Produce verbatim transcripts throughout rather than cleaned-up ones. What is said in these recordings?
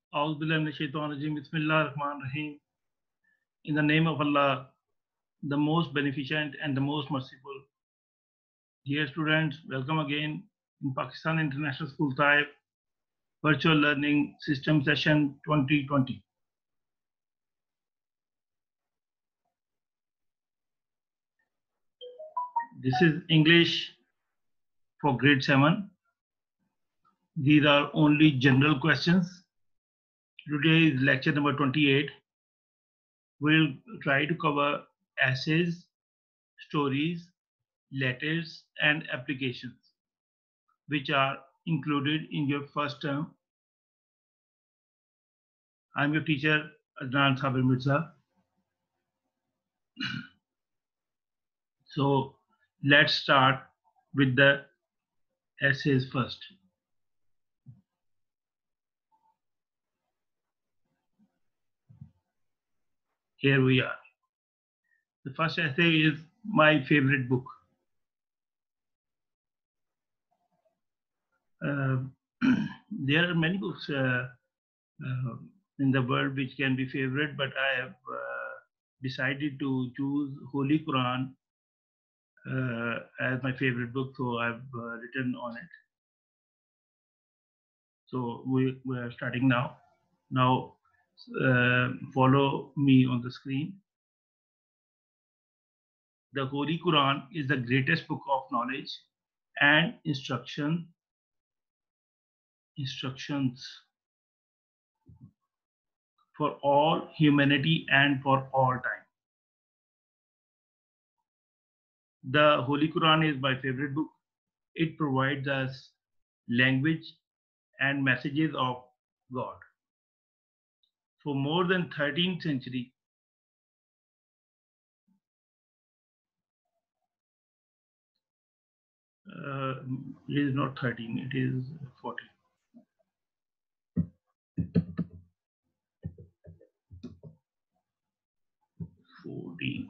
A'udhu billahi minash shaitanir rajeem. Bismillahir Rahmanir Rahim. In the name of Allah, the most beneficent and the most merciful. Dear students, welcome again in Pakistan International School Taif Virtual Learning System Session twenty twenty. This is English for grade seven. These are only general questions. Today is lecture number twenty-eight. We'll try to cover essays, stories, letters, and applications, which are included in your first term. I'm your teacher, Adnan Sabir Mirza. So let's start with the essays first. Here we are. The first essay is my favorite book. Uh, there are many books uh, uh, in the world which can be favorite, but I have uh, decided to choose Holy Quran uh, as my favorite book, so I've uh, written on it. So we, we are starting now. Now uh, follow me on the screen. The Holy Quran is the greatest book of knowledge and instruction, instructions for all humanity and for all time. The Holy Quran is my favorite book. It provides us language and messages of God. For more than thirteenth century, uh, it is not thirteen, it is fourteen. fourteen.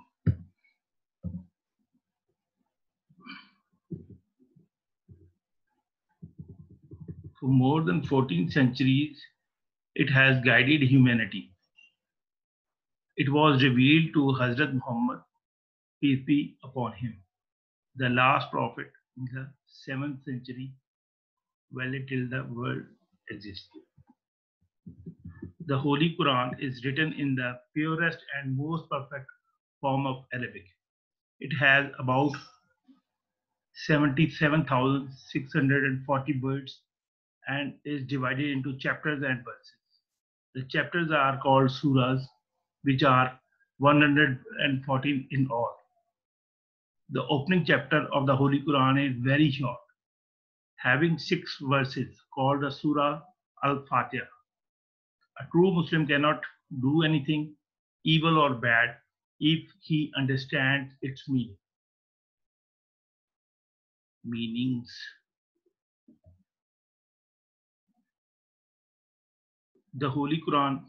For more than fourteen centuries, it has guided humanity. It was revealed to Hazrat Muhammad, peace be upon him, the last prophet in the seventh century, valid till the world exists. The Holy Quran is written in the purest and most perfect form of Arabic. It has about seventy-seven thousand six hundred forty words and is divided into chapters and verses. The chapters are called surahs, which are one hundred fourteen in all. The opening chapter of the Holy Quran is very short, having six verses called the Surah Al-Fatiha. A true Muslim cannot do anything evil or bad if he understands its meaning. Meanings. The Holy Quran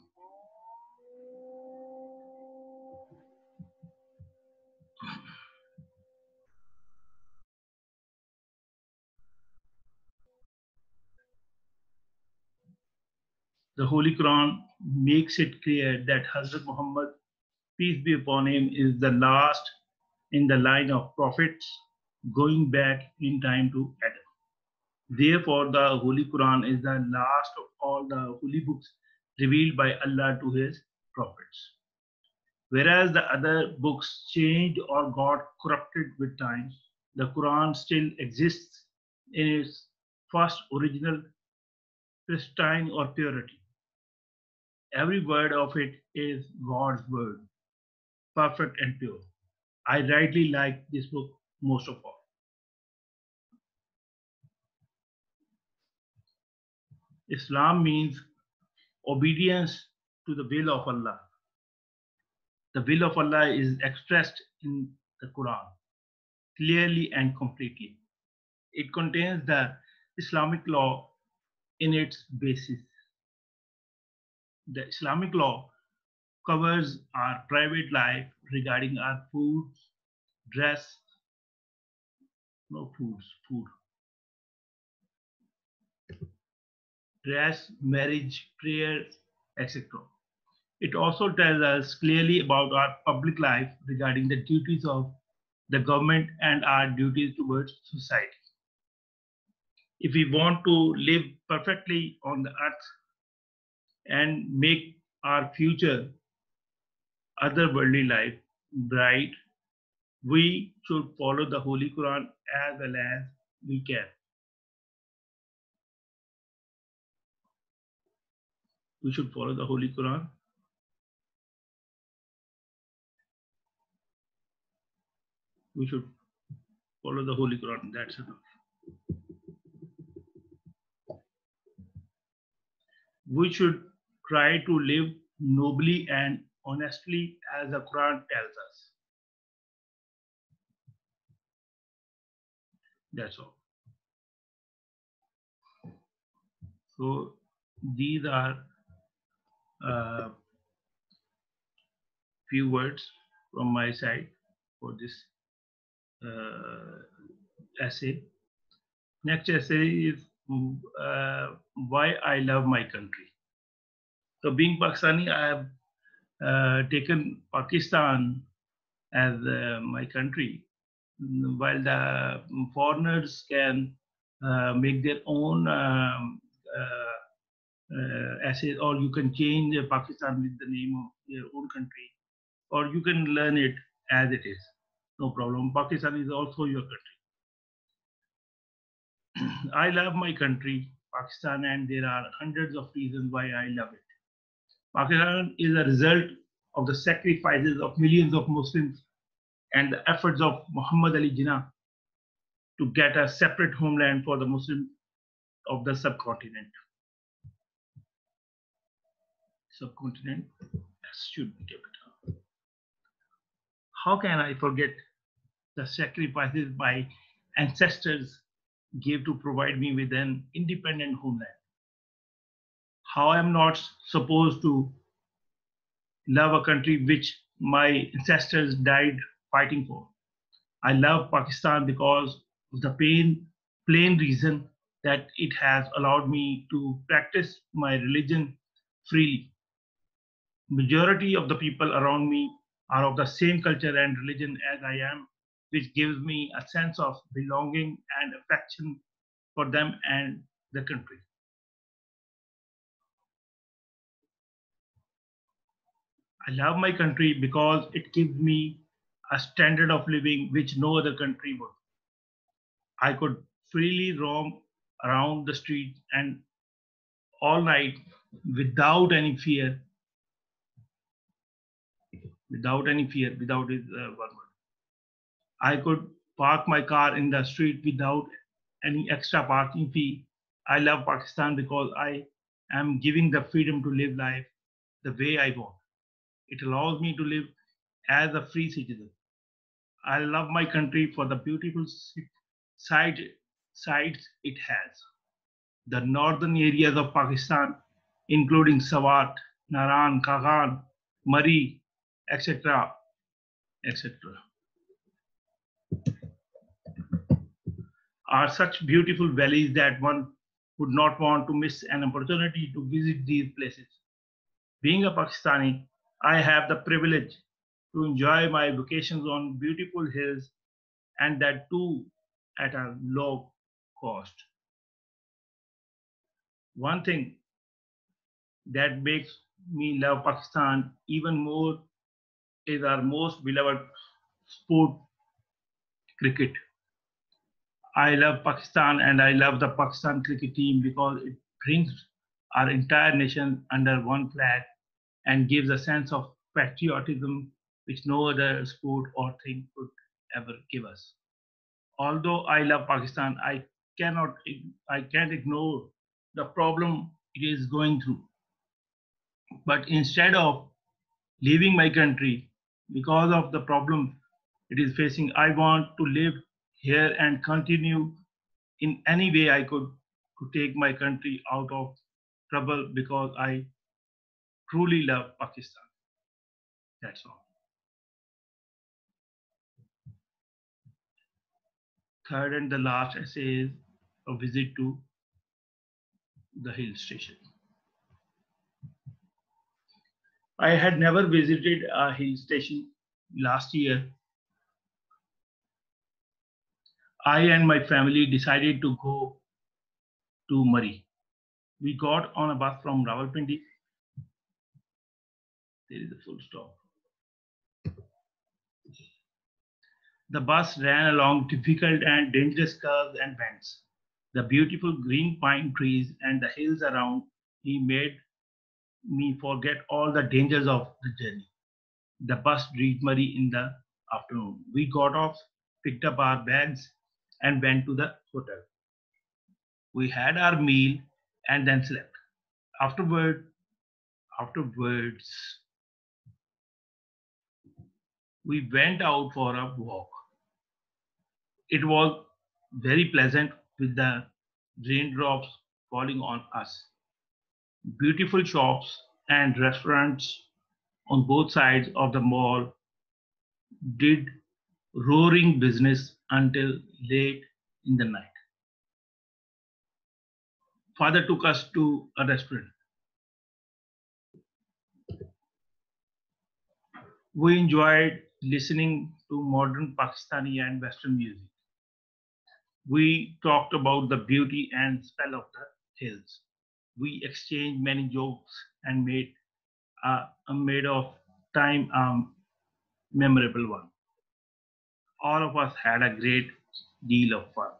The Holy Quran makes it clear that Hazrat Muhammad, peace be upon him, is the last in the line of prophets going back in time to Adam. Therefore, the Holy Quran is the last of all the holy books revealed by Allah to his prophets. Whereas the other books changed or got corrupted with time, the Quran still exists in its first original pristine or purity. Every word of it is God's word, perfect and pure. I rightly like this book most of all. Islam means obedience to the will of Allah. The will of Allah is expressed in the Quran clearly and completely. It contains the Islamic law in its basis. The Islamic law covers our private life regarding our food, dress, no foods, food, rest, marriage, prayers, et cetera. It also tells us clearly about our public life regarding the duties of the government and our duties towards society. If we want to live perfectly on the earth and make our future otherworldly life bright, we should follow the Holy Quran as well as we can. We should follow the Holy Quran. We should follow the Holy Quran. That's enough. We should try to live nobly and honestly as the Quran tells us. That's all. So these are uh, few words from my side for this uh, essay. Next essay is uh, why I love my country. So being Pakistani, I have uh, taken Pakistan as uh, my country, while the foreigners can uh, make their own um, uh, uh, essays, or you can change Pakistan with the name of your own country, or you can learn it as it is. No problem. Pakistan is also your country. I love my country, Pakistan, and there are hundreds of reasons why I love it. Pakistan is a result of the sacrifices of millions of Muslims and the efforts of Muhammad Ali Jinnah to get a separate homeland for the Muslims of the subcontinent. Subcontinent should be capital. How can I forget the sacrifices my ancestors gave to provide me with an independent homeland? How I am not supposed to love a country which my ancestors died fighting for? I love Pakistan because of the pain, plain reason that it has allowed me to practice my religion freely. Majority of the people around me are of the same culture and religion as I am, which gives me a sense of belonging and affection for them and the country. I love my country because it gives me a standard of living which no other country would. I could freely roam around the streets and all night without any fear, without any fear, without his uh, one word. I could park my car in the street without any extra parking fee. I love Pakistan because I am giving the freedom to live life the way I want. It allows me to live as a free citizen. I love my country for the beautiful side, sides it has. The northern areas of Pakistan, including Swat, Naran, Kaghan, Murree, et cetera, et cetera, are such beautiful valleys that one would not want to miss an opportunity to visit these places. Being a Pakistani, I have the privilege to enjoy my vacations on beautiful hills and that too at a low cost. One thing that makes me love Pakistan even more is our most beloved sport, cricket. I love Pakistan and I love the Pakistan cricket team because it brings our entire nation under one flag and gives a sense of patriotism which no other sport or thing could ever give us. Although I love Pakistan, I cannot, I can't ignore the problem it is going through. But instead of leaving my country because of the problem it is facing, I want to live here and continue in any way I could to take my country out of trouble because I truly love Pakistan. That's all. Third and the last essay is a visit to the hill station. I had never visited a hill station. Last year, I and my family decided to go to Murray. We got on a bus from Rawalpindi. There is a full stop. The bus ran along difficult and dangerous curves and bends. The beautiful green pine trees and the hills around me made me forget all the dangers of the journey. The bus reached Murray in the afternoon. We got off, picked up our bags, and went to the hotel. We had our meal and then slept. Afterward, afterwards, we went out for a walk. It was very pleasant with the raindrops falling on us. Beautiful shops and restaurants on both sides of the mall did roaring business until late in the night. Father took us to a restaurant. We enjoyed listening to modern Pakistani and Western music. We talked about the beauty and spell of the hills. We exchanged many jokes and made a, a made of time a memorable one. All of us had a great deal of fun.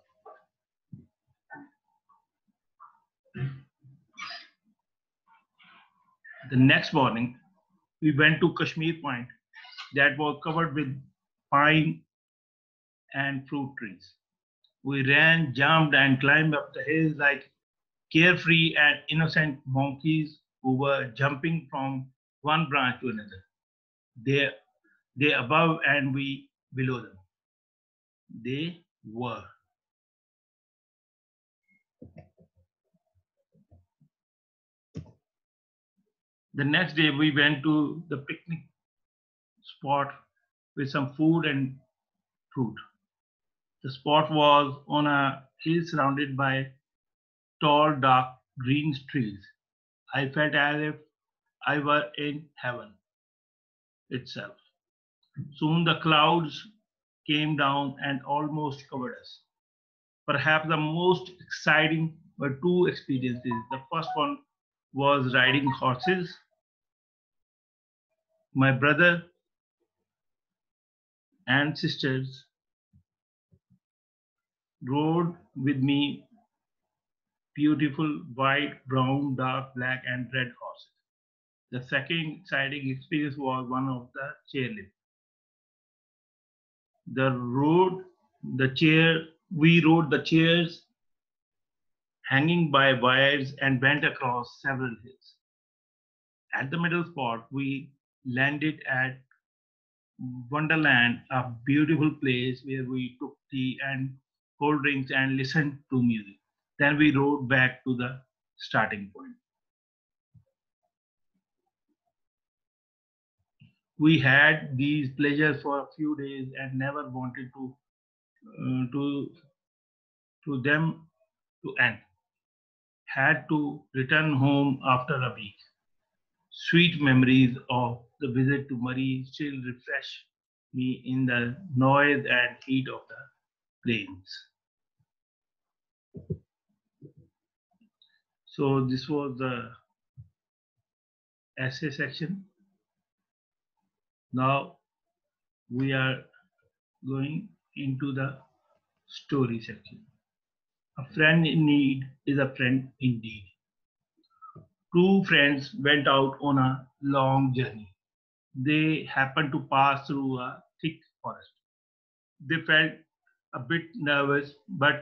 The next morning, we went to Kashmir Point that was covered with pine and fruit trees. We ran, jumped, and climbed up the hills like carefree and innocent monkeys who were jumping from one branch to another. They, they above and we below them. They were. The next day, we went to the picnic spot with some food and fruit. The spot was on a hill surrounded by tall, dark green trees. I felt as if I were in heaven itself. Soon the clouds came down and almost covered us. Perhaps the most exciting were two experiences. The first one was riding horses. My brother and sisters rode with me beautiful white, brown, dark, black, and red horses. The second exciting experience was one of the chairlift. The road, the chair, we rode the chairs hanging by wires and went across several hills. At the middle spot, we landed at Wonderland, a beautiful place where we took tea and cold drinks and listened to music. Then we rode back to the starting point. We had these pleasures for a few days and never wanted to uh, to to them to end. Had to return home after a week. Sweet memories of the visit to Murray still refresh me in the noise and heat of the plains. So this was the essay section. Now we are going into the story section. A friend in need is a friend indeed. Two friends went out on a long journey. They happened to pass through a thick forest. They felt a bit nervous, but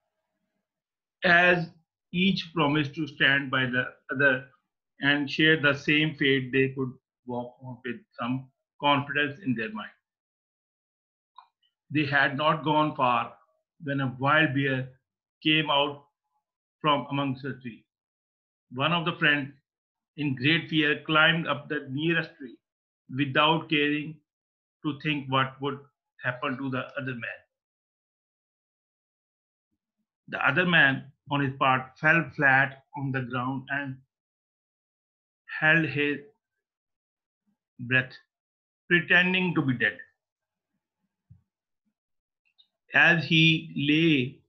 as each promised to stand by the other and share the same fate, they could walk on with some confidence in their mind. They had not gone far when a wild bear came out from amongst the trees. One of the friends, in great fear, climbed up the nearest tree without caring to think what would happen to the other man. The other man on his part, fell flat on the ground and held his breath, pretending to be dead. As he lay,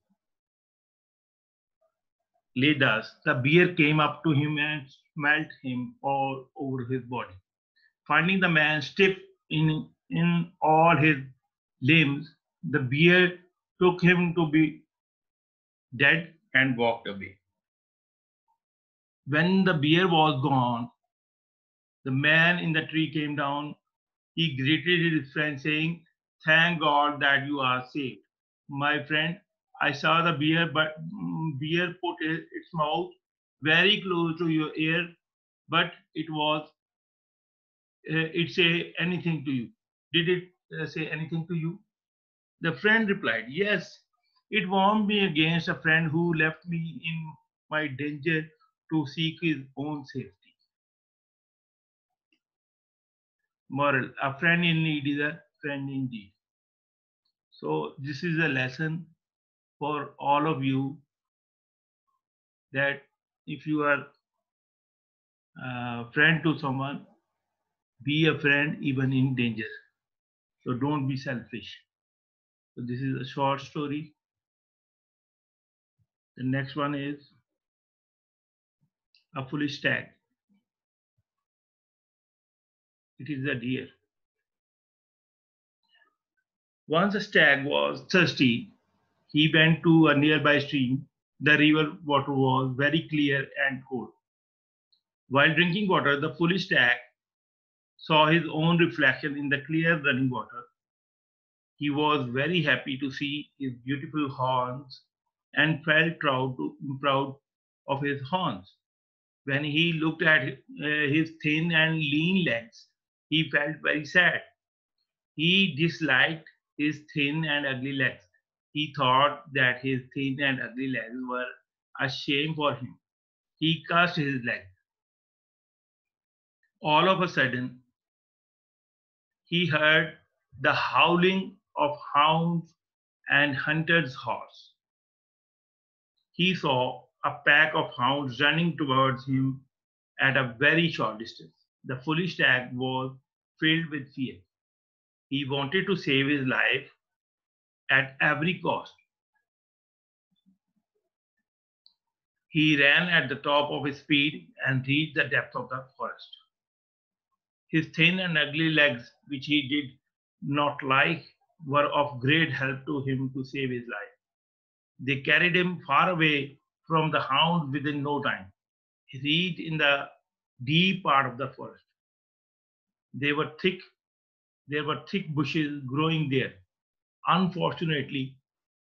lay thus, the bear came up to him and smelt him all over his body. Finding the man stiff in, in all his limbs, the bear took him to be dead and walked away. When the bear was gone, the man in the tree came down. He greeted his friend, saying, "Thank God that you are safe. My friend, I saw the bear, but mm, bear put its mouth very close to your ear, but it was uh, it say anything to you? Did it uh, say anything to you?" The friend replied, "Yes, it warned me against a friend who left me in my danger to seek his own safety." Moral: a friend in need is a friend indeed. So, this is a lesson for all of you that if you are a friend to someone, be a friend even in danger. So, don't be selfish. So, this is a short story. The next one is a foolish stag. It is a deer. Once a stag was thirsty. He went to a nearby stream. The river water was very clear and cold. While drinking water, the foolish stag saw his own reflection in the clear running water. He was very happy to see his beautiful horns and felt proud, to, proud of his horns. When he looked at uh, his thin and lean legs, he felt very sad. He disliked his thin and ugly legs. He thought that his thin and ugly legs were a shame for him. He cursed his legs. All of a sudden, he heard the howling of hounds and hunter's horse. He saw a pack of hounds running towards him at a very short distance. The foolish stag was filled with fear. He wanted to save his life at every cost. He ran at the top of his speed and reached the depth of the forest. His thin and ugly legs, which he did not like, were of great help to him to save his life. They carried him far away from the hounds within no time. He reached in the deep part of the forest. They were thick, there were thick bushes growing there. Unfortunately,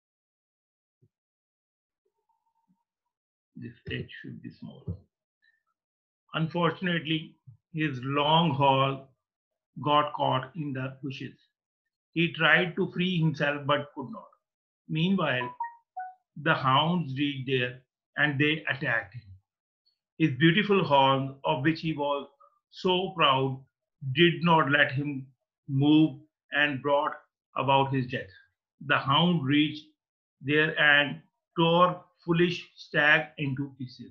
this edge should be smaller. Unfortunately, his long haul got caught in the bushes. He tried to free himself but could not. Meanwhile, the hounds reached there and they attacked him. His beautiful horns, of which he was so proud, did not let him move and brought about his death. The hound reached there and tore foolish stag into pieces.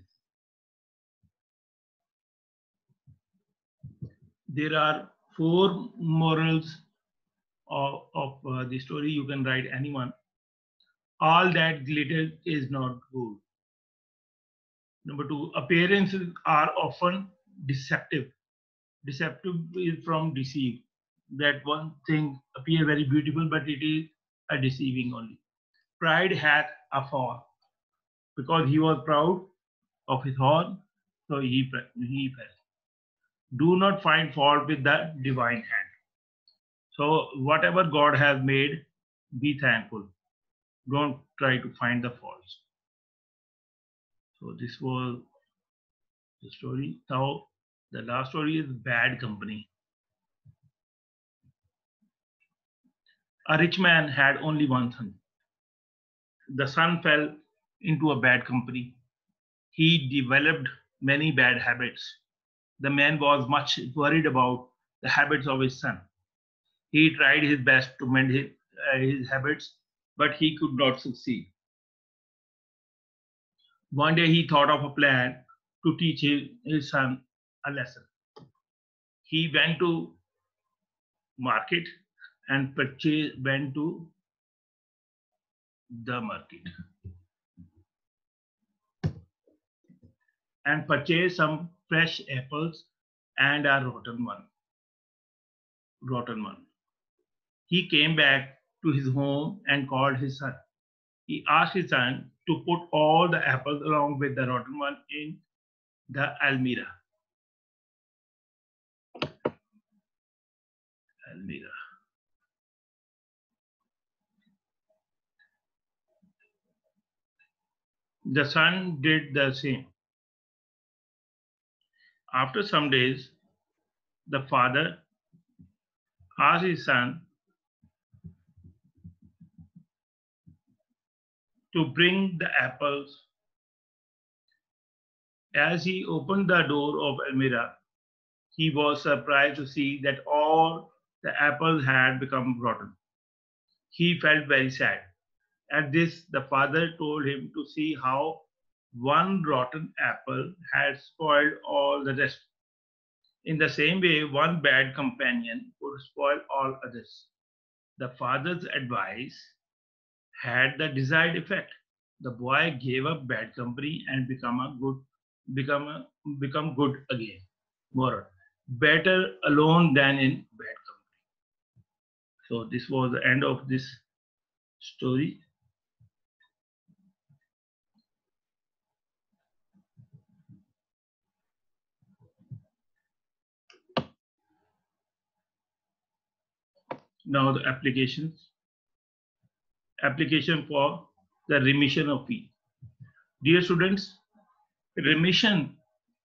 There are four morals of, of uh, the story. You can write anyone. All that glitters is not gold. Number two, appearances are often deceptive. Deceptive is from deceive. That one thing appear very beautiful, but it is a deceiving only. Pride hath a fall, because he was proud of his horn, so he he fell. Do not find fault with the divine hand. So whatever God has made, be thankful. Don't try to find the faults. So this was the story. Now the last story is bad company. A rich man had only one son. The son fell into a bad company. He developed many bad habits. The man was much worried about the habits of his son. He tried his best to mend his, uh, his habits, but he could not succeed. One day he thought of a plan to teach his, his son a lesson. He went to market and purchased, went to the market and purchased some fresh apples and a rotten one. Rotten one. He came back to his home and called his son. He asked his son to put all the apples along with the rotten one in the almirah. Almirah. The son did the same. After some days, the father asked his son to bring the apples. As he opened the door of almirah, he was surprised to see that all the apples had become rotten. He felt very sad. At this, the father told him to see how one rotten apple had spoiled all the rest. In the same way, one bad companion would spoil all others. The father's advice had the desired effect. The boy gave up bad company and become a good, become a, become good again. Moral: better alone than in bad company. So this was the end of this story. Now the applications. Application for the remission of fee. Dear students, remission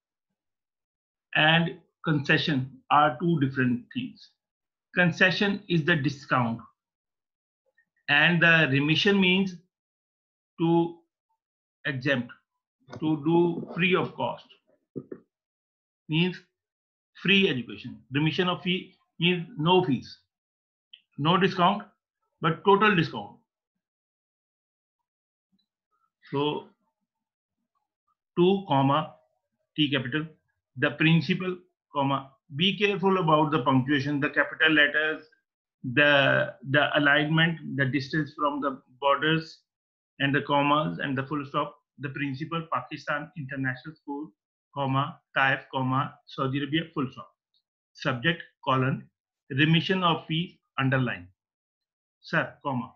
and concession are two different things. Concession is the discount, and the remission means to exempt, to do free of cost, means free education. Remission of fee means no fees, no discount, but total discount. So two comma T capital, the principal comma. Be careful about the punctuation, the capital letters, the the alignment, the distance from the borders, and the commas and the full stop. The principal Pakistan International School, comma Taif, comma Saudi Arabia, full stop. Subject colon remission of fees underline. Sir, comma.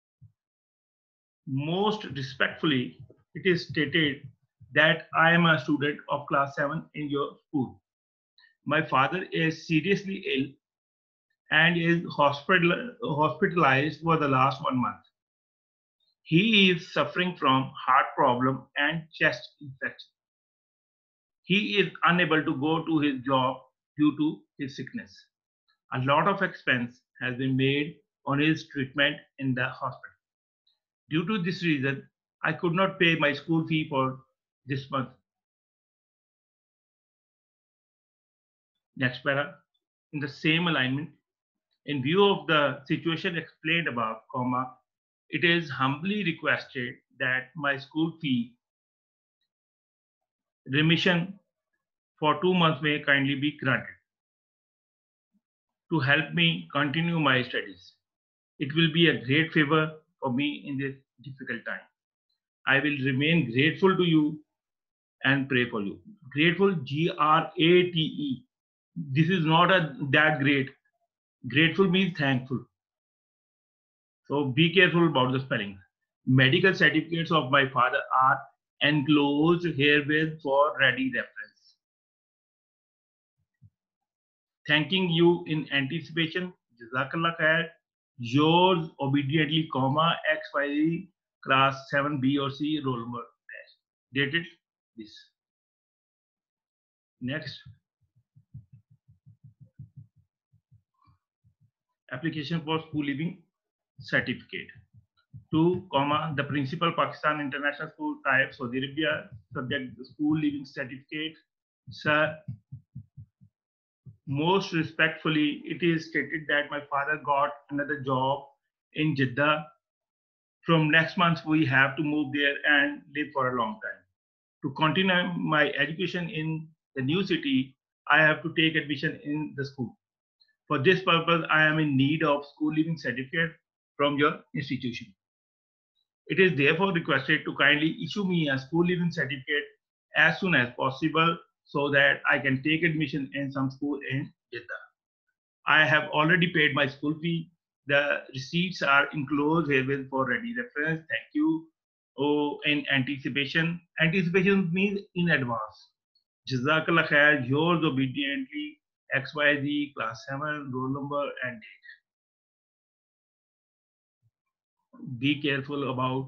Most respectfully, it is stated that I am a student of class seven in your school. My father is seriously ill and is hospital, hospitalized for the last one month. He is suffering from heart problem and chest infection. He is unable to go to his job due to his sickness. A lot of expense has been made on his treatment in the hospital. Due to this reason, I could not pay my school fee for this month. Next para, in the same alignment, in view of the situation explained above, comma, it is humbly requested that my school fee remission for two months may kindly be granted to help me continue my studies. It will be a great favor for me in this difficult time. I will remain grateful to you and pray for you. Grateful, G R A T E. This is not a that great. Grateful means thankful. So be careful about the spelling. Medical certificates of my father are enclosed herewith for ready reference. Thanking you in anticipation. Jazakallah khair. Yours obediently, comma, X Y Z, class seven B or C, roll number dash. Dated this. Next. Application for school leaving certificate. Two, comma, the principal Pakistan International School, Taif, Saudi Arabia, subject school leaving certificate. Sir, most respectfully, it is stated that my father got another job in Jeddah. From next month, we have to move there and live for a long time. To continue my education in the new city, I have to take admission in the school. For this purpose, I am in need of school leaving certificate from your institution. It is therefore requested to kindly issue me a school leaving certificate as soon as possible so that I can take admission in some school in Jeddah. I have already paid my school fee. The receipts are enclosed herewith for ready reference. Thank you. Oh, in anticipation. Anticipation means in advance. Jazakallah khair. Yours obediently. X Y Z, class seven, roll number and date. Be careful about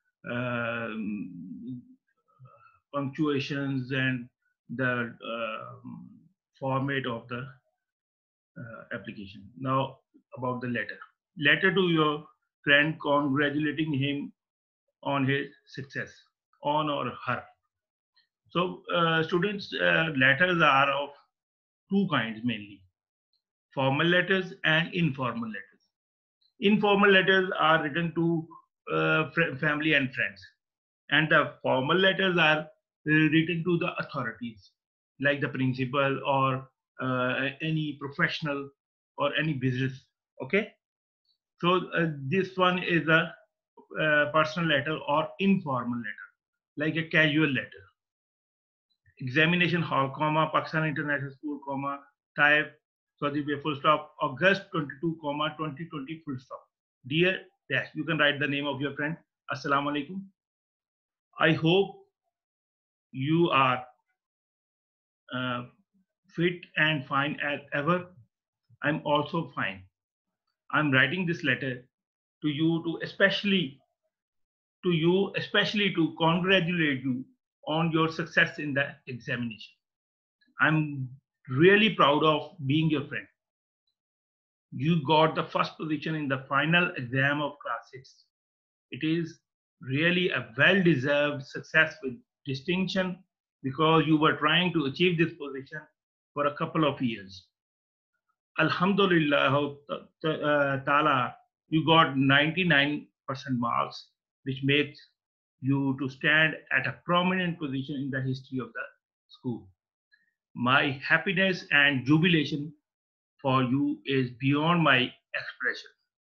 um, punctuations and the uh, format of the uh, application. Now about the letter. Letter to your friend congratulating him on his success, on or her. So uh, students, uh, letters are of two kinds mainly, formal letters and informal letters. Informal letters are written to uh, family and friends, and the formal letters are uh, written to the authorities, like the principal or uh, any professional or any business. Okay, so uh, this one is a uh, personal letter or informal letter, like a casual letter. Examination hall, comma, Pakistan International School, comma, type, Saudi Arabia, full stop, August twenty-second, comma, twenty twenty, full stop. Dear dash, you can write the name of your friend. Assalamu alaikum. I hope you are uh, fit and fine as ever. I'm also fine. I'm writing this letter to you to especially to you, especially to congratulate you on your success in the examination. I'm really proud of being your friend. You got the first position in the final exam of class six. It is really a well-deserved success with distinction because you were trying to achieve this position for a couple of years. Alhamdulillah uh, Ta'ala, you got ninety-nine percent marks, which makes you to stand at a prominent position in the history of the school. My happiness and jubilation for you is beyond my expression.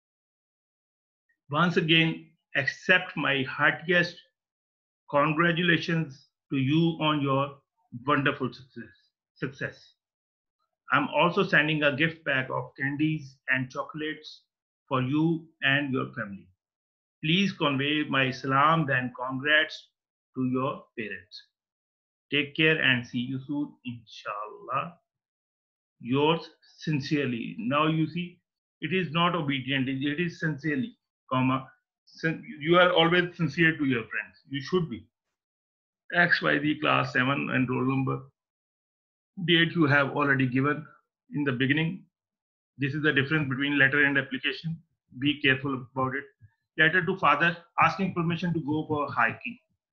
Once again, accept my heartiest congratulations to you on your wonderful success. success. I'm also sending a gift pack of candies and chocolates for you and your family. Please convey my salam and congrats to your parents. Take care and see you soon, inshallah. Yours sincerely. Now you see, it is not obedient, it is sincerely, comma. You are always sincere to your friends. You should be. X Y Z class seven and roll number. Date you have already given in the beginning. This is the difference between letter and application. Be careful about it. Letter to father asking permission to go for hiking.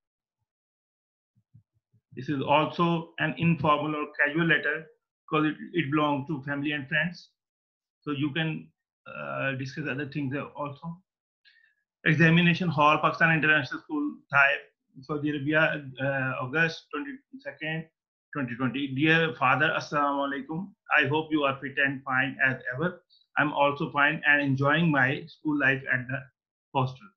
This is also an informal or casual letter because it, it belongs to family and friends. So you can uh, discuss other things also. Examination hall, Pakistan International School, Thai, Saudi Arabia, uh, August twenty-second, twenty twenty. Dear father, assalamu alaikum. I hope you are fit and fine as ever. I'm also fine and enjoying my school life at the hostel.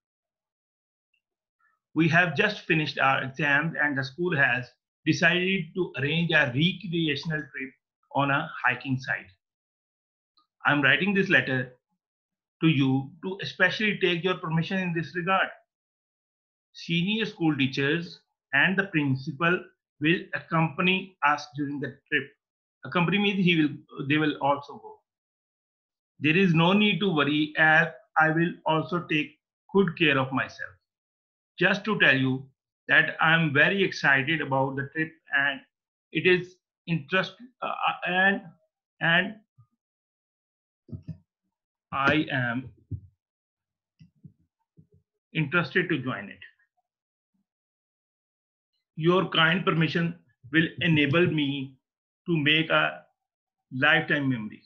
We have just finished our exams and the school has decided to arrange a recreational trip on a hiking site. I'm writing this letter to you to especially take your permission in this regard. Senior school teachers and the principal will accompany us during the trip. Accompany means he will, they will also go. There is no need to worry as I will also take good care of myself. Just to tell you that I'm very excited about the trip and it is interest uh, and and I am interested to join it. Your kind permission will enable me to make a lifetime memory.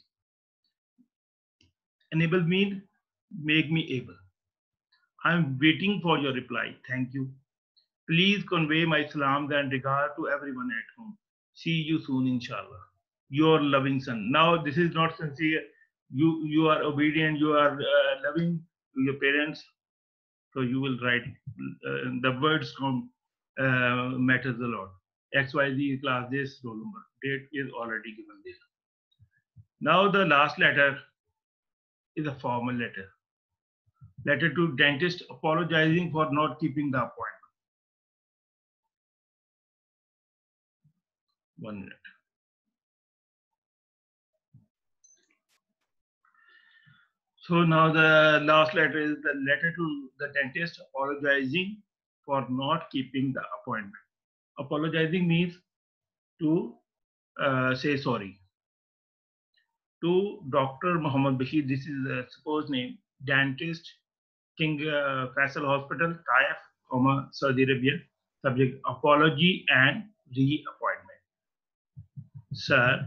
Enable means make me able. I'm waiting for your reply. Thank you. Please convey my salams and regard to everyone at home. See you soon, inshallah. Your loving son. Now, this is not sincere. You you are obedient. You are uh, loving to your parents. So you will write. Uh, the words count uh, matters a lot. X Y Z class this roll number. Date is already given there. Now the last letter is a formal letter. Letter to dentist apologizing for not keeping the appointment. One minute. So now the last letter is the letter to the dentist apologizing for not keeping the appointment. Apologizing means to uh, say sorry. To Doctor Muhammad Bashir, this is a supposed name, dentist, King uh, Faisal Hospital, Taif, comma, Saudi Arabia. Subject apology and reappointment. Sir,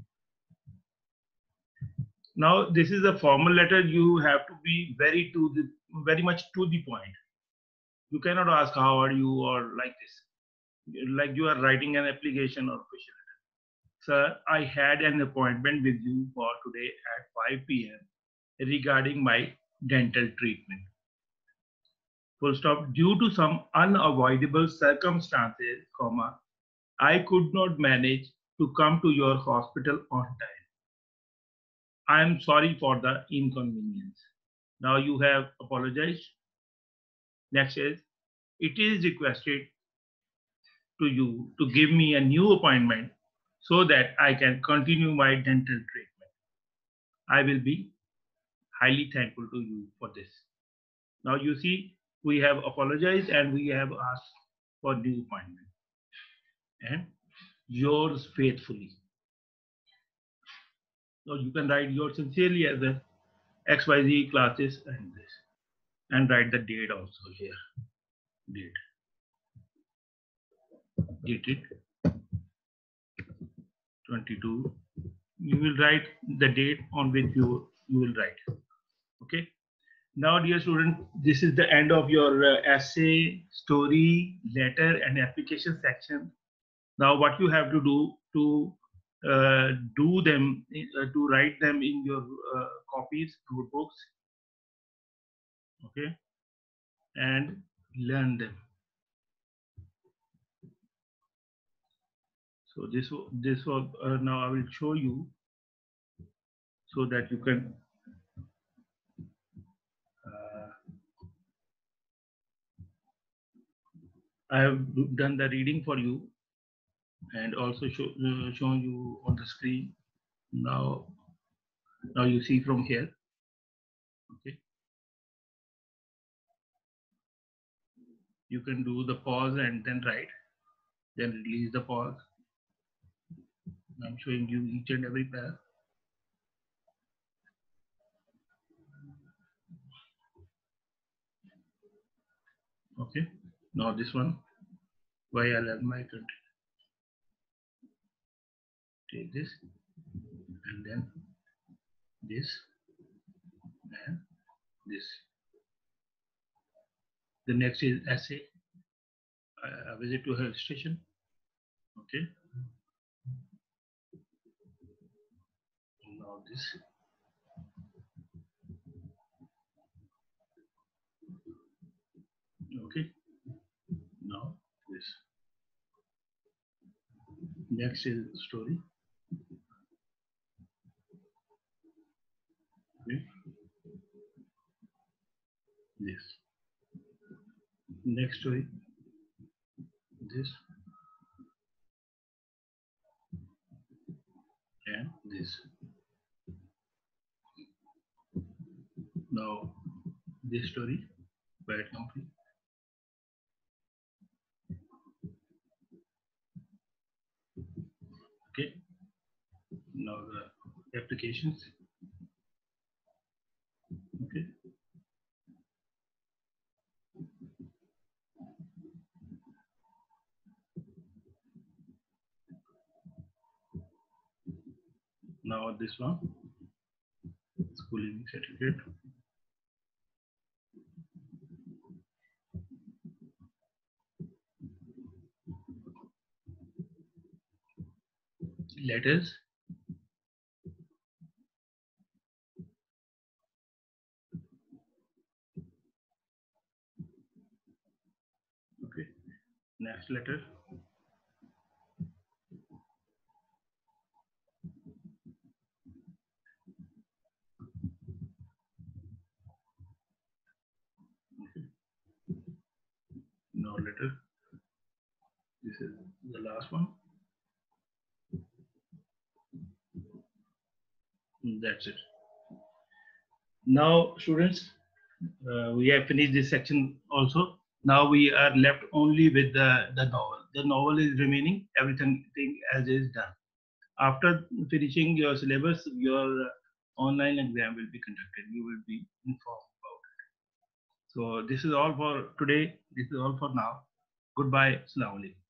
now this is a formal letter. You have to be very to the very much to the point. You cannot ask how are you or like this, like you are writing an application or official letter. Sir, I had an appointment with you for today at five p m regarding my dental treatment. Full stop. Due to some unavoidable circumstances, comma, I could not manage to come to your hospital on time. I am sorry for the inconvenience. Now you have apologized. Next is, it is requested to you to give me a new appointment so that I can continue my dental treatment. I will be highly thankful to you for this. Now you see, we have apologized and we have asked for new appointment. And yours faithfully. So you can write yours sincerely as a X Y Z classes and this. And write the date also here. Date. Dated twenty-two. You will write the date on which you, you will write. Okay. Now, dear student, this is the end of your uh, essay, story, letter, and application section. Now, what you have to do to uh, do them, uh, to write them in your uh, copies, notebooks, okay, and learn them. So this this was uh, now I will show you so that you can. Uh, I have done the reading for you and also show, uh, shown you on the screen. Now, now you see from here. Okay. You can do the pause and then write, then release the pause. I'm showing you each and every pair. Okay. Now this one, why I love my country. Take this and then this and this. The next is essay. A visit to her station. Okay. Now this. Okay. Now this. Next is story. Okay. This. Next story. This. And this. Now this story. Bad company. Okay. Now the applications. Okay. Now this one, schooling certificate. letters. Okay, next letter. Okay. No letter. This is the last one. That's it. Now, students, uh, we have finished this section also. Now we are left only with the, the novel. The novel is remaining, everything as is done. After finishing your syllabus, your uh, online exam will be conducted. You will be informed about it. So this is all for today. This is all for now. Goodbye. Assalamu alaikum.